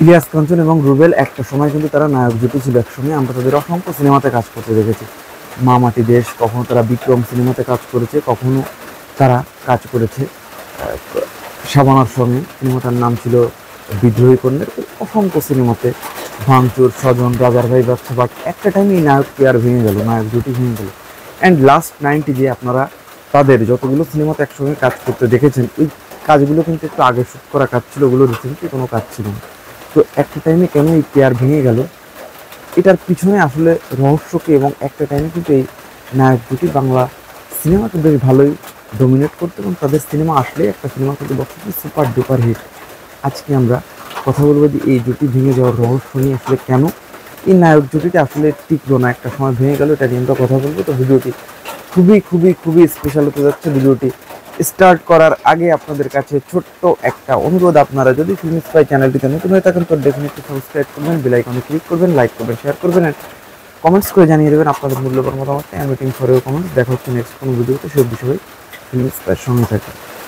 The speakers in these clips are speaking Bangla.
ইলিয়াস কাঞ্চন এবং রুবেল একটা সময় কিন্তু তারা নায়ক জুটি ছিল। একসময় আমরা তাদের অসংখ্য সিনেমাতে কাজ করতে দেখেছি। মা মাটি দেশ, কখনো তারা বিক্রম সিনেমাতে কাজ করেছে, কখনো তারা কাজ করেছে শাবানার সঙ্গে। সিনেমাটার নাম ছিল বিদ্রোহী কন্যার। অসংখ্য সিনেমাতে ভাঙচুর, স্বজন, রাজার ভাই, বাচ্চা। বাট একটা টাইমে এই নায়ক পেয়ার ভেঙে গেল, নায়ক জুটি ভেঙে গেল। অ্যান্ড লাস্ট 90 যে আপনারা তাদের যতগুলো সিনেমাতে একসঙ্গে কাজ করতে দেখেছেন, ওই কাজগুলো কিন্তু একটু আগে শ্যুট করা কাজ ছিল, ওগুলো রিসেন্টলি কোনো কাজ ছিল না। তো একটা টাইমে কেন এই পেয়ার ভেঙে গেল, এটার পিছনে আসলে রহস্যকে, এবং একটা টাইমে কিন্তু এই নায়ক জুটি বাংলা সিনেমাকে বেশ ভালোই ডমিনেট করতো, এবং তাদের সিনেমা আসলে একটা সিনেমা কিন্তু বক্সে সুপার ডুপার হিট। আজকে আমরা কথা বলবো যে এই জুটি ভেঙে যাওয়ার রহস্য নিয়ে, আসলে কেন এই নায়ক জুটিটা আসলে টিকলো না, একটা সময় ভেঙে গেল, এটা নিয়ে আমরা কথা বলবো। তো ভিডিওটি খুবই খুবই খুবই স্পেশাল হতে যাচ্ছে। ভিডিওটি স্টার্ট করার আগে আপনাদের কাছে ছোট্ট একটা অনুরোধ, আপনারা যদি ফিল্ম স্পাই চ্যানেলটিতে নতুন হয়ে থাকেন তো ডেফিনেটলি সাবস্ক্রাইব করবেন, বেল আইকনে ক্লিক করবেন, লাইক করবেন, শেয়ার করবেন, কমেন্টস করে জানিয়ে দেবেন আপনাদের মূল্যবান মতামত। I am waiting for your comments. দেখা হচ্ছে নেক্সট কোনো ভিডিওতে। সেই বিষয়ে ফিল্ম স্পাইয়ের সঙ্গে থাকে।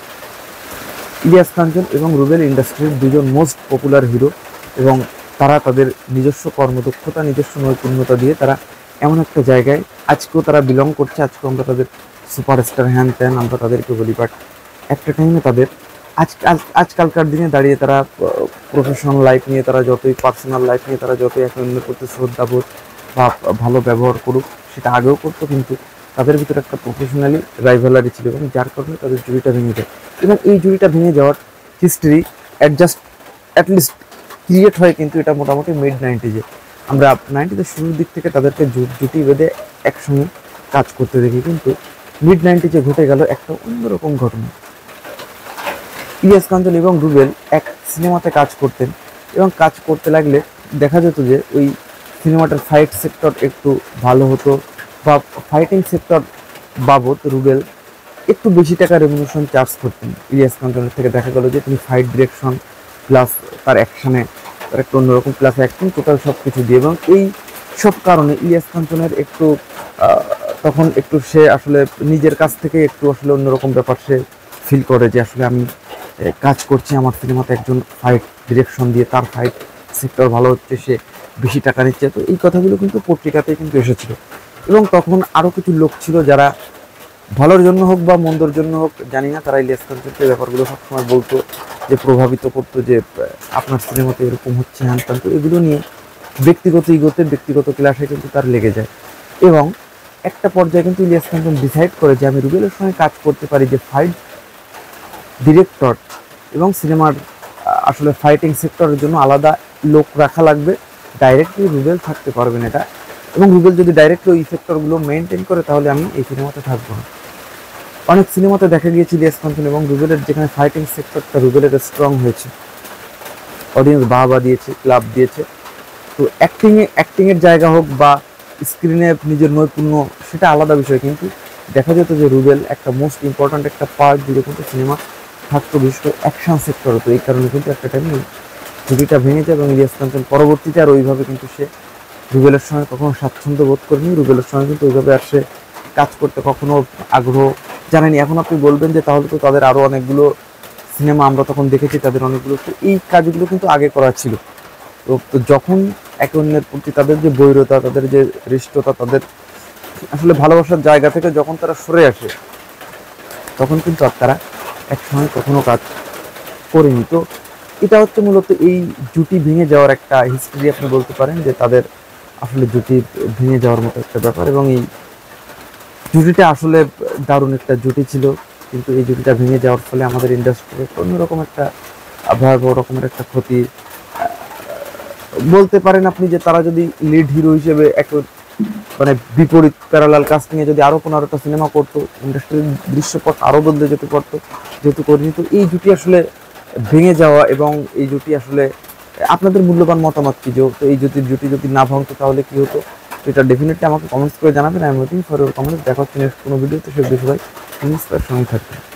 ইলিয়াস কাঞ্চন এবং রুবেল ইন্ডাস্ট্রির দুজন মোস্ট পপুলার হিরো, এবং তারা তাদের নিজস্ব কর্মদক্ষতা, নিজস্ব নৈপুণ্যতা দিয়ে তারা এমন একটা জায়গায় আজকেও তারা বিলং করছে। আজকেও আমরা তাদের সুপারস্টার হ্যান ত্যান আমরা তাদেরকে বলি। বাট একটা টাইমে তাদের আজকালকার দিনে দাঁড়িয়ে তারা প্রফেশনাল লাইফ নিয়ে, তারা যতই পার্সোনাল লাইফ নিয়ে তারা যতই একে অন্যের প্রতি শ্রদ্ধাবোধ বা ভালো ব্যবহার করুক, সেটা আগেও করতো, কিন্তু তাদের ভিতরে একটা প্রফেশনালি রাইভালারি ছিল, এবং যার কারণে তাদের জুড়িটা ভেঙে যায়। এবং এই জুড়িটা ভেঙে যাওয়ার হিস্ট্রি অ্যাটলিস্ট ক্রিয়েট হয় কিন্তু এটা মোটামুটি মিড 90s। আমরা 90s শুরুর দিক থেকে তাদেরকে জুটি বেঁধে একসঙ্গে কাজ করতে দেখি, কিন্তু মিড 90s ঘটে গেল একটা অন্যরকম ঘটনা। ইলিয়াস কাঞ্চন এবং রুবেল এক সিনেমাতে কাজ করতেন, এবং কাজ করতে লাগলে দেখা যেত যে ওই সিনেমাটার ফাইট সেক্টর একটু ভালো হতো, বা ফাইটিং সেক্টর বাবদ রুবেল একটু বেশি টাকা রেমুনেশন চার্জ করতেন ইলিয়াস কাঞ্চনের থেকে। দেখা গেল যে তিনি ফাইট ডিরেকশন প্লাস তার অ্যাকশনে তার একটা অন্যরকম প্লাস অ্যাক্টিং টোটাল সব কিছু দিয়ে, এবং এই সব কারণে ইলিয়াস কাঞ্চনের একটু তখন একটু সে আসলে নিজের কাছ থেকে একটু আসলে অন্যরকম ব্যাপার সে ফিল করে যে আসলে আমি কাজ করছি আমার সিনেমাতে একজন ফাইট ডিরেকশন দিয়ে, তার ফাইট সেক্টর ভালো হচ্ছে, সে বেশি টাকা নিচ্ছে। তো এই কথাগুলো কিন্তু পত্রিকাতেই কিন্তু এসেছিল, এবং তখন আরও কিছু লোক ছিল যারা ভালোর জন্য হোক বা মন্দর জন্য হোক জানি না, তারা ইলিয়াস কাঞ্চনকে ব্যাপারগুলো সবসময় বলতো, যে প্রভাবিত করতো যে আপনার সিনেমাতে এরকম হচ্ছে হ্যান ত্যান। তো এগুলো নিয়ে ব্যক্তিগত ইগোতে, ব্যক্তিগত ক্লাসে কিন্তু তার লেগে যায়, এবং একটা পর্যায়ে কিন্তু ইলিয়াস কাঞ্চন ডিসাইড করে যে আমি রুবেলের সঙ্গে কাজ করতে পারি, যে ফাইট ডিরেক্টর এবং সিনেমার আসলে ফাইটিং সেক্টরের জন্য আলাদা লোক রাখা লাগবে, ডাইরেক্টলি রুবেল থাকতে পারবেন এটা, এবং রুবেল যদি ডাইরেক্টলি ওই সেক্টরগুলো মেনটেন করে তাহলে আমি এই সিনেমাতে থাকবো না। অনেক সিনেমাতে দেখা গিয়েছে ইলিয়াস কাঞ্চন এবং রুবেলের যেখানে ফাইটিং সেক্টরটা রুবেলের স্ট্রং হয়েছে, অডিয়েন্স বাহবা দিয়েছে, ক্লাব দিয়েছে। তো অ্যাক্টিংয়ের জায়গা হোক বা স্ক্রিনে নিজের নৈপুণ্য, সেটা আলাদা বিষয়, কিন্তু দেখা যেত যে রুবেল একটা মোস্ট ইম্পর্ট্যান্ট একটা পার্ট জুড়ে কিন্তু সিনেমা থাকতো, বিশেষ করে অ্যাকশন সেক্টর হতো। এই কারণে কিন্তু একটা টাইমে জুটিটা ভেঙে যায়, এবং ইলিয়াস কাঞ্চন পরবর্তীতে আর ওইভাবে কিন্তু সে রুবেলের সঙ্গে কখনো স্বাচ্ছন্দ্য বোধ করেনি, রুবেলের সঙ্গে কিন্তু ওইভাবে আর সে কাজ করতে কখনো আগ্রহ জানেনি। এখন আপনি বলবেন যে তাহলে তো তাদের আরও অনেকগুলো সিনেমা আমরা তখন দেখেছি, তাদের অনেকগুলো, তো এই কাজগুলো কিন্তু আগে করা ছিল। তো যখন একে অন্যের প্রতি তাদের যে বৈরতা, তাদের যে হৃষ্টতা, তাদের আসলে ভালোবাসার জায়গা থেকে যখন তারা সরে আসে, তখন কিন্তু আর তারা একসঙ্গে কখনো কাজ করেনি। তো এটা হচ্ছে মূলত এই জুটি ভেঙে যাওয়ার একটা হিস্ট্রি আপনি বলতে পারেন, যে তাদের আসলে জুটি ভেঙে যাওয়ার মতো একটা ব্যাপার, এবং এই জুটিটা আসলে দারুণ একটা জুটি ছিল, কিন্তু এই জুটিটা ভেঙে যাওয়ার ফলে আমাদের ইন্ডাস্ট্রিতে অন্যরকম একটা ভয়াবহ রকমের একটা ক্ষতি বলতে পারেন আপনি। যে তারা যদি লিড হিরো হিসেবে এক মানে বিপরীত প্যারালাল কাস্টিংয়ে যদি আরও 15টা সিনেমা করতো, ইন্ডাস্ট্রির দৃশ্যপট আরও বদলে যেতে পারতো, যেহেতু করিনি। তো এই জুটি আসলে ভেঙে যাওয়া, এবং এই জুটি আসলে আপনাদের মূল্যবান মতামত কি, যে এই জুটি যদি না ভাঙতো তাহলে কি হতো, এটা ডেফিনেটলি আমাকে কমেন্টস করে জানাবেন। I am waiting for your comments. দেখা হচ্ছে নেক্সট কোনো ভিডিওতে। সে বিষয় সঙ্গে থাকবে।